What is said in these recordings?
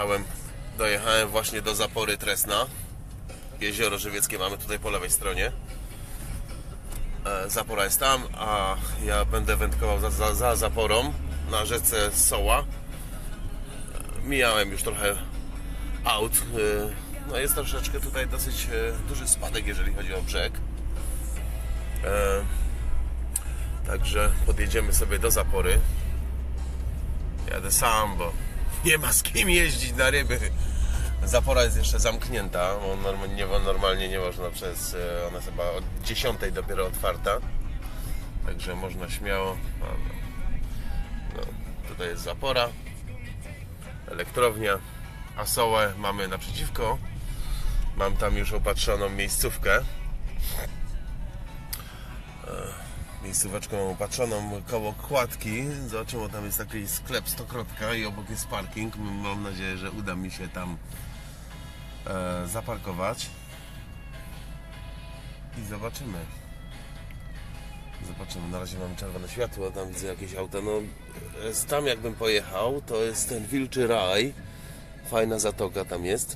Dojechałem właśnie do zapory Tresna. Jezioro Żywieckie mamy tutaj po lewej stronie. Zapora jest tam, a ja będę wędkował za zaporą na rzece Soła. Mijałem już trochę aut. No jest troszeczkę tutaj dosyć duży spadek, jeżeli chodzi o brzeg. Także podjedziemy sobie do zapory. Jadę sam, bo nie ma z kim jeździć na ryby. Zapora jest jeszcze zamknięta, bo normalnie nie można ona jest chyba od 10 dopiero otwarta. Także można śmiało. No, tutaj jest zapora, elektrownia, a Sołę mamy naprzeciwko. Mam tam już opatrzoną miejscówkę. Miejscóweczką mam opatrzoną koło kładki. Zobaczymy, tam jest taki sklep Stokrotka i obok jest parking. Mam nadzieję, że uda mi się tam zaparkować. I zobaczymy. Na razie mamy czerwone światło, tam widzę jakieś auta. No, tam jakbym pojechał, to jest ten Wilczy Raj. Fajna zatoka tam jest.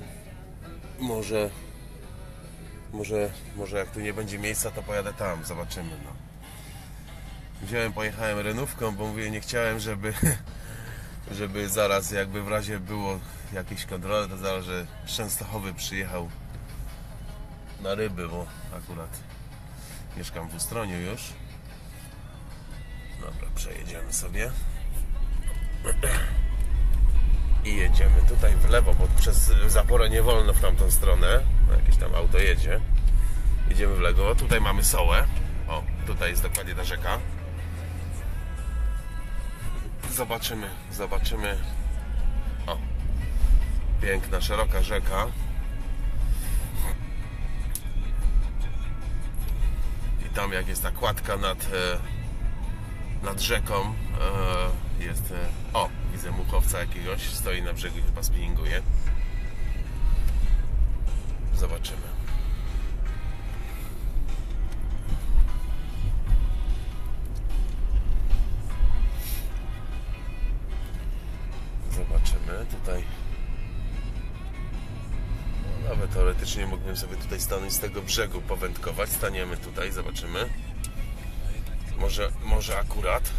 Może jak tu nie będzie miejsca, to pojadę tam, zobaczymy. No. Pojechałem renówką, bo mówię, nie chciałem, żeby zaraz jakby w razie było jakieś kontrole, to zaraz, że z Częstochowy przyjechał na ryby, bo akurat mieszkam w Ustroniu już. Dobra, przejedziemy sobie i jedziemy tutaj w lewo, bo przez zaporę nie wolno w tamtą stronę. Jakieś tam auto jedzie. Jedziemy w lewo, tutaj mamy Sołę. O, tutaj jest dokładnie ta rzeka. Zobaczymy. O, piękna, szeroka rzeka. I tam jak jest ta kładka nad rzeką, jest... O, widzę muchowca jakiegoś, stoi na brzegu i chyba spinninguje. Zobaczymy. Tutaj. No, nawet teoretycznie mógłbym sobie tutaj stanąć z tego brzegu, powędkować. Staniemy tutaj, zobaczymy. Może akurat.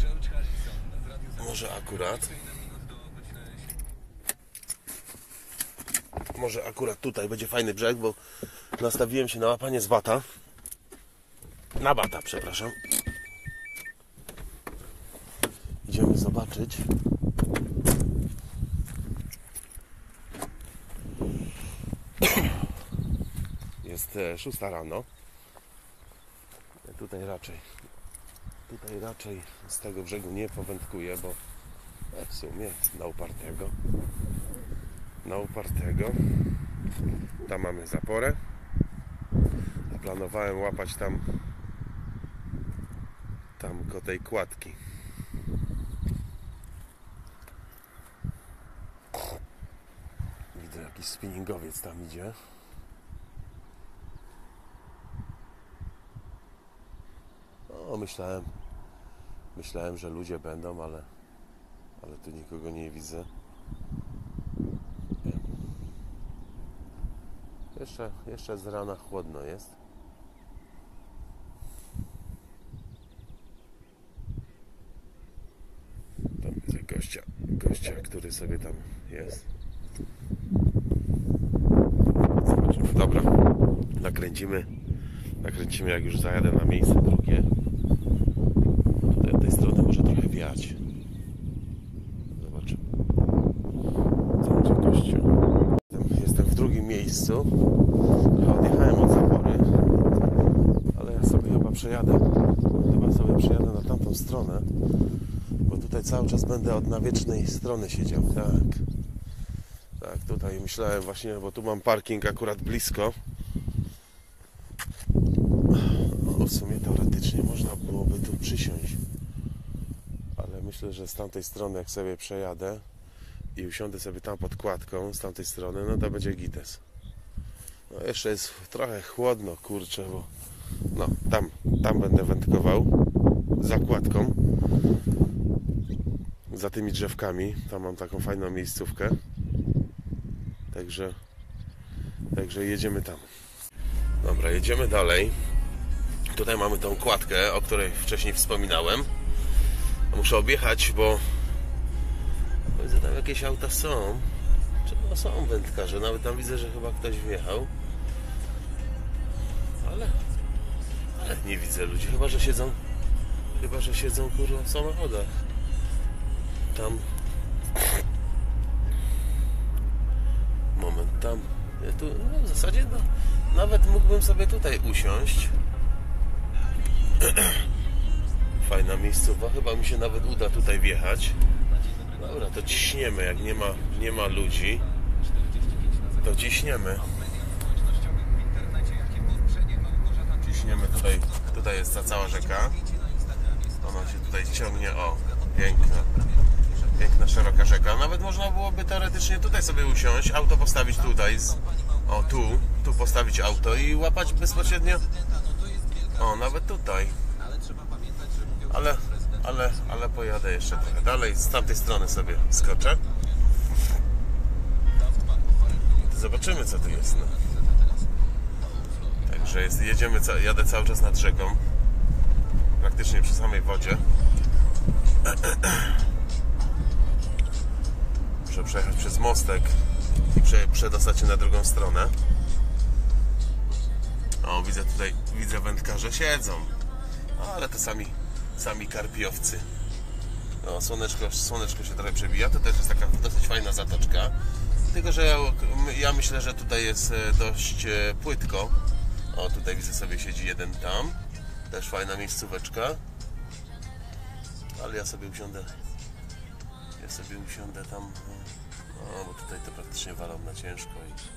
Może akurat tutaj będzie fajny brzeg, bo nastawiłem się na łapanie z bata. Na bata, przepraszam. Idziemy zobaczyć. Jest 6 rano. Tutaj raczej z tego brzegu nie powędkuję, bo w sumie na upartego. Tam mamy zaporę. A planowałem łapać tam koło tej kładki. Widzę, jakiś spinningowiec tam idzie. No, myślałem, że ludzie będą, ale tu nikogo nie widzę. Jeszcze z rana chłodno jest. Tam widzę gościa, który sobie tam jest. Zobaczymy. Dobra, nakręcimy jak już zajadę na miejsce drugie. Tutaj od tej strony może trochę wiać. Zobaczymy. Tam gdzie gościu. Jestem w drugim miejscu. Odjechałem od zapory, ale ja sobie chyba przejadę na tamtą stronę, bo tutaj cały czas będę od nawiecznej strony siedział. Tak, tutaj myślałem właśnie, bo tu mam parking akurat blisko. W sumie teoretycznie można byłoby tu przysiąść, ale myślę, że z tamtej strony jak sobie przejadę i usiądę sobie tam pod kładką z tamtej strony, no to będzie gites. No jeszcze jest trochę chłodno, kurczę, bo no tam będę wędkował za kładką, za tymi drzewkami. Tam mam taką fajną miejscówkę. Także jedziemy tam. Dobra, jedziemy dalej. Tutaj mamy tą kładkę, o której wcześniej wspominałem. Muszę objechać, bo widzę, tam jakieś auta są. Czy są wędkarze? Nawet tam widzę, że chyba ktoś wjechał. Ale nie widzę ludzi. Chyba, że siedzą kurwa w samochodach. Tam. Moment, tam. Ja tu, no w zasadzie no, nawet mógłbym sobie tutaj usiąść. Fajna miejscowa. Chyba mi się nawet uda tutaj wjechać. Dobra, to ciśniemy. Jak nie ma ludzi, to ciśniemy. Ciśniemy tutaj. Tutaj jest ta cała rzeka. Ona się tutaj ciągnie. O, piękna, szeroka rzeka. Nawet można byłoby teoretycznie tutaj sobie usiąść, auto postawić tutaj. O, tu postawić auto i łapać bezpośrednio. O, nawet tutaj. Ale pojadę jeszcze trochę dalej. Z tamtej strony sobie skoczę. Zobaczymy, co tu jest. No. Także jadę cały czas nad rzeką. Praktycznie przy samej wodzie. Muszę przejechać przez mostek i przedostać się na drugą stronę. O, widzę wędkarze siedzą. Ale to sami karpiowcy. No, słoneczko się trochę przebija. To też jest taka dosyć fajna zatoczka. Tylko, że ja myślę, że tutaj jest dość płytko. O, tutaj widzę, sobie siedzi jeden tam. Też fajna miejscóweczka. Ale ja sobie usiądę tam. O, bo tutaj to praktycznie walą na ciężko.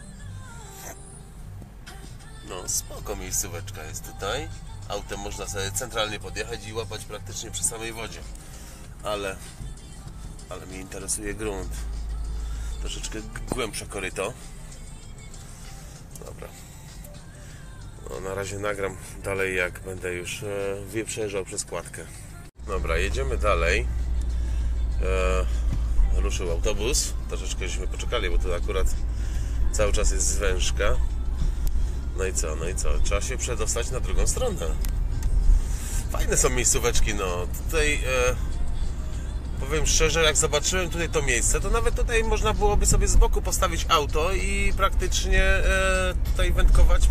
No, spoko miejscóweczka jest tutaj. Autem można sobie centralnie podjechać i łapać praktycznie przy samej wodzie. Ale mnie interesuje grunt. Troszeczkę głębsze koryto. Dobra. No, na razie nagram dalej, jak będę już przejeżdżał przez kładkę. Dobra, jedziemy dalej. Ruszył autobus. Troszeczkę żeśmy poczekali, bo tu akurat cały czas jest zwężka. No i co? Trzeba się przedostać na drugą stronę. Fajne są miejscóweczki, no. Tutaj powiem szczerze, jak zobaczyłem tutaj to miejsce, to nawet tutaj można byłoby sobie z boku postawić auto i praktycznie tutaj wędkować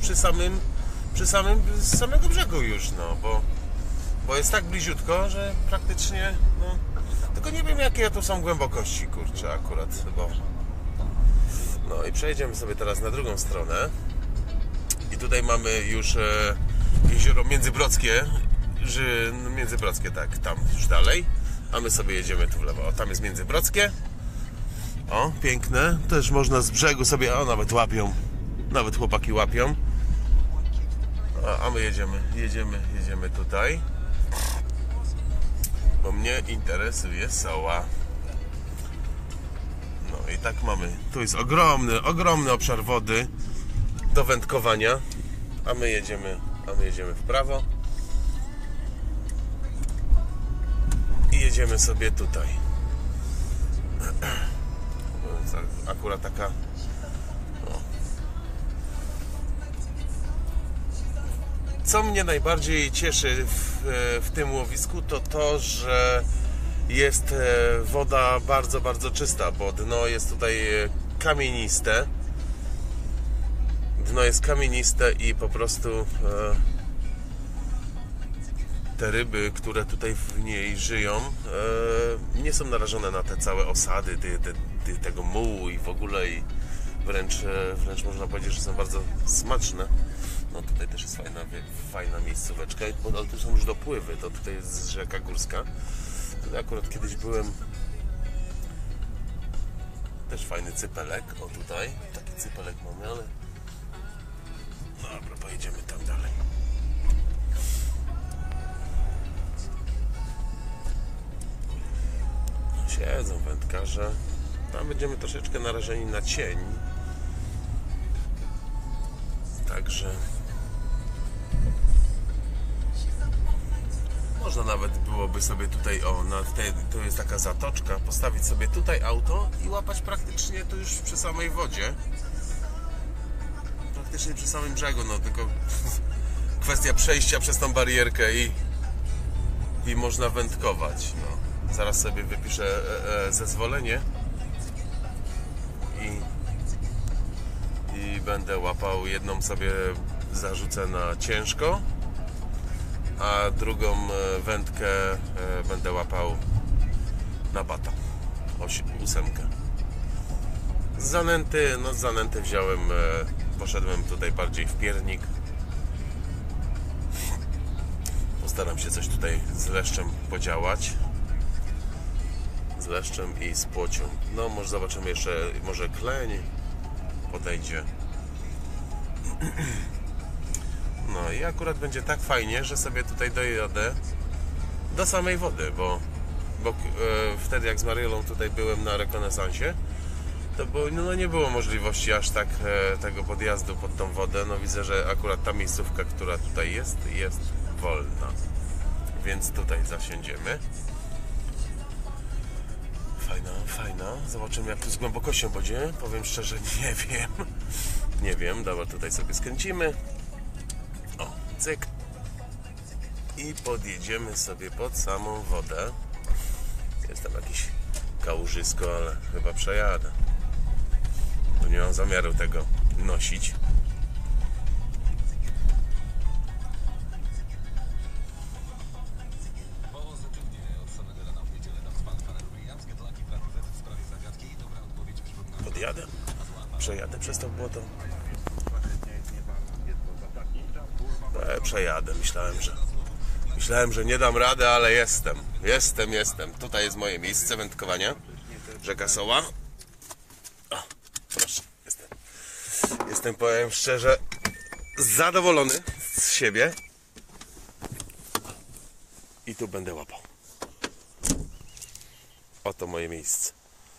z samego brzegu już, no, bo jest tak bliziutko, że praktycznie, no, tylko nie wiem, jakie tu są głębokości, kurczę, akurat, bo no i przejdziemy sobie teraz na drugą stronę i tutaj mamy już jezioro Międzybrodzkie, tak, tam już dalej, a my sobie jedziemy tu w lewo. O, tam jest Międzybrodzkie. O, piękne. Też można z brzegu sobie, o, nawet łapią. Nawet chłopaki łapią. A my jedziemy tutaj. Bo mnie interesuje soła. No i tak mamy. Tu jest ogromny obszar wody do wędkowania. A my jedziemy w prawo. I jedziemy sobie tutaj. Akurat taka. No. Co mnie najbardziej cieszy w tym łowisku, to to, że jest woda bardzo, bardzo czysta, bo dno jest tutaj kamieniste. Dno jest kamieniste i po prostu te ryby, które tutaj w niej żyją, nie są narażone na te całe osady tego mułu i w ogóle, i wręcz można powiedzieć, że są bardzo smaczne. No tutaj też jest fajna miejscóweczka, ale tu są już dopływy, to tutaj jest rzeka górska. Tutaj akurat kiedyś byłem, też fajny cypelek, o tutaj, taki cypelek mamy, ale dobra, pojedziemy tam dalej. Siedzą wędkarze. Tam będziemy troszeczkę narażeni na cień. Także Można nawet byłoby sobie tutaj, to jest taka zatoczka, postawić sobie tutaj auto i łapać praktycznie tu już przy samej wodzie. Praktycznie przy samym brzegu, no tylko kwestia przejścia przez tą barierkę i można wędkować. No. Zaraz sobie wypiszę zezwolenie i będę łapał. Jedną sobie zarzucę na ciężko, a drugą wędkę będę łapał na bata, 8. Z zanęty wziąłem, poszedłem tutaj bardziej w piernik. Postaram się coś tutaj z leszczem podziałać. Z leszczem i z płocią. No może zobaczymy jeszcze, może kleń podejdzie. No i akurat będzie tak fajnie, że sobie tutaj dojadę do samej wody, bo wtedy jak z Mariolą tutaj byłem na rekonesansie, to nie było możliwości aż tak tego podjazdu pod tą wodę. No widzę, że akurat ta miejscówka, która tutaj jest wolna, więc tutaj zasiędziemy. Fajna. Zobaczymy, jak tu z głębokością będzie. Powiem szczerze, nie wiem. Dobra, tutaj sobie skręcimy. O, cyk. I podjedziemy sobie pod samą wodę. Jest tam jakieś kałużysko, ale chyba przejadę. Bo nie mam zamiaru tego nosić. Podjadę. Przejadę przez to błoto. Przejadę. Myślałem, że nie dam rady, ale jestem. Tutaj jest moje miejsce wędkowania. Rzeka Soła. O, proszę. Jestem, powiem szczerze, zadowolony z siebie. I tu będę łapał. Oto moje miejsce.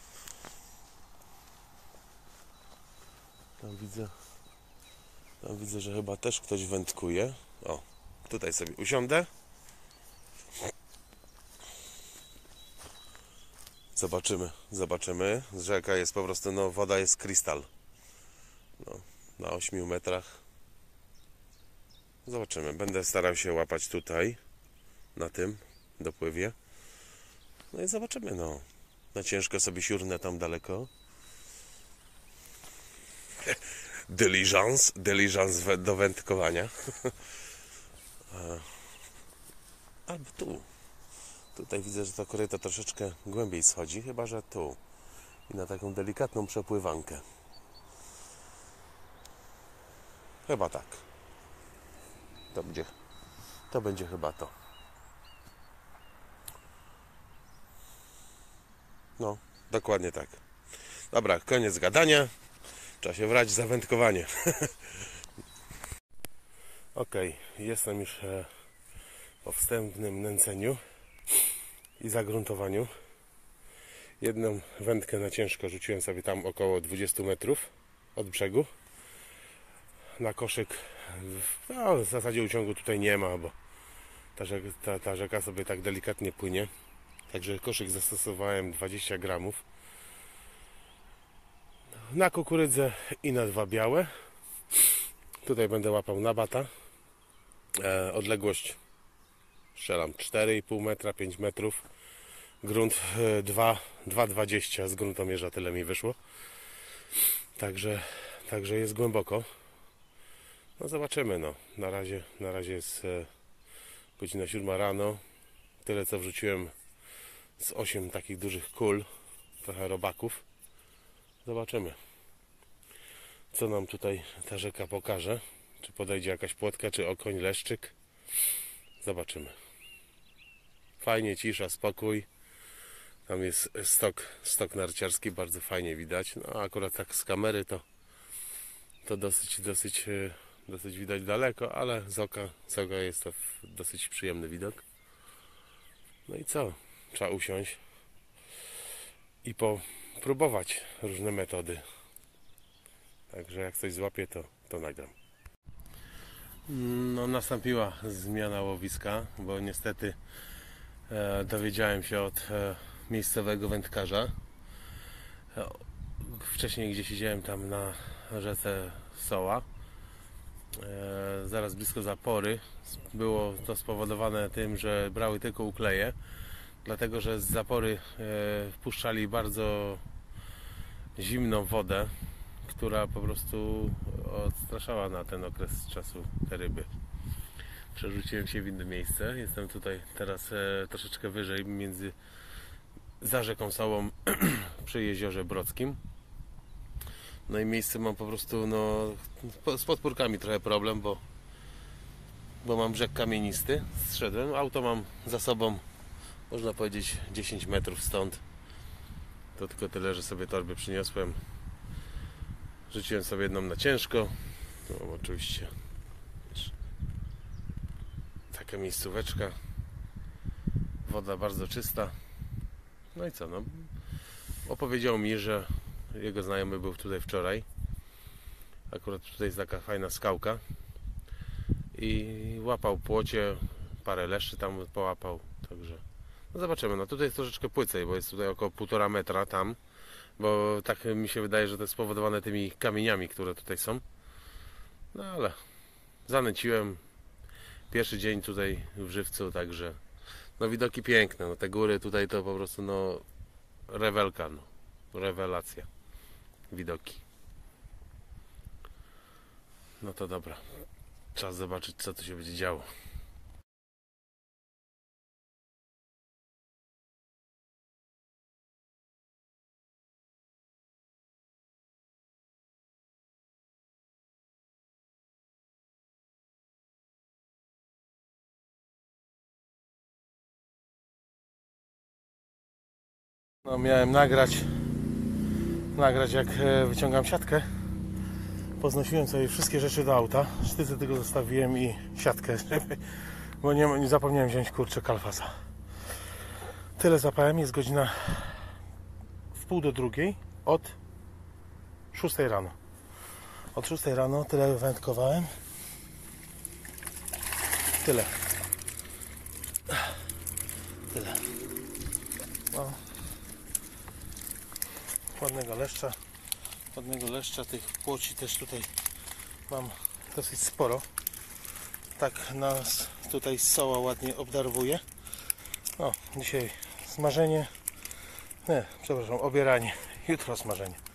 Tam widzę, że chyba też ktoś wędkuje. O, tutaj sobie usiądę. Zobaczymy. Rzeka jest po prostu, woda jest krystal. Na 8 metrach. Zobaczymy. Będę starał się łapać tutaj, na tym dopływie. No i zobaczymy, Na ciężko sobie siurnę tam daleko. Dyliżans do wędkowania. Albo tu. Tutaj widzę, że to koryto troszeczkę głębiej schodzi, chyba że tu. I na taką delikatną przepływankę. Chyba tak. To będzie chyba to. No, dokładnie tak. Dobra, koniec gadania. Trzeba się brać za wędkowanie. Ok, jestem już po wstępnym nęceniu i zagruntowaniu. Jedną wędkę na ciężko rzuciłem sobie tam około 20 metrów od brzegu. Na koszyk, w zasadzie uciągu tutaj nie ma, bo ta rzeka sobie tak delikatnie płynie. Także koszyk zastosowałem 20 gramów. Na kukurydzę i na 2 białe. Tutaj będę łapał na bata. Odległość strzelam 4,5 metra, 5 metrów. Grunt 2,20 z gruntomierza, tyle mi wyszło. Także jest głęboko. No zobaczymy, Na razie jest godzina 7 rano. Tyle co wrzuciłem z 8 takich dużych kul. Trochę robaków. Zobaczymy, co nam tutaj ta rzeka pokaże. Czy podejdzie jakaś płotka, czy okoń, leszczyk. Zobaczymy. Fajnie, cisza, spokój. Tam jest stok narciarski, bardzo fajnie widać. No akurat tak z kamery to dosyć widać daleko, ale z oka jest to dosyć przyjemny widok. No i co? Trzeba usiąść i próbować różne metody. Także jak coś złapię, to nagram. No, nastąpiła zmiana łowiska, bo niestety dowiedziałem się od miejscowego wędkarza. Wcześniej gdzie siedziałem tam na rzece Soła, zaraz blisko zapory. Było to spowodowane tym, że brały tylko ukleje, dlatego że z zapory wpuszczali bardzo zimną wodę, która po prostu odstraszała na ten okres czasu te ryby. Przerzuciłem się w inne miejsce. Jestem tutaj teraz troszeczkę wyżej, za rzeką Sołą przy jeziorze Brodzkim. No i miejsce mam po prostu, z podpórkami trochę problem, bo mam brzeg kamienisty. Zszedłem, auto mam za sobą, można powiedzieć 10 metrów stąd. To tylko tyle, że sobie torby przyniosłem. Rzuciłem sobie jedną na ciężko. No, oczywiście taka miejscóweczka. Woda bardzo czysta. No i co? No, opowiedział mi, że jego znajomy był tutaj wczoraj. Akurat tutaj jest taka fajna skałka. I łapał płocie, parę leszczy tam połapał. Także no zobaczymy. No tutaj jest troszeczkę płycej, bo jest tutaj około 1,5 metra tam. Bo tak mi się wydaje, że to jest spowodowane tymi kamieniami, które tutaj są. No ale zanęciłem. Pierwszy dzień tutaj w żywcu, także no widoki piękne. No te góry tutaj to po prostu rewelka, rewelacja. Widoki. No to dobra. Czas zobaczyć, co tu się będzie działo. No, miałem nagrać jak wyciągam siatkę. Poznosiłem sobie wszystkie rzeczy do auta. Sztyce tylko zostawiłem i siatkę, bo nie zapomniałem wziąć kurczę kalfasa. Tyle zapałem, jest godzina 1:30 od 6 rano. Od 6 rano tyle wędkowałem. Tyle. No. Ładnego leszcza, tych płoci też tutaj mam dosyć sporo. Tak nas tutaj Soła ładnie obdarwuje. No, dzisiaj smażenie, obieranie, jutro smażenie.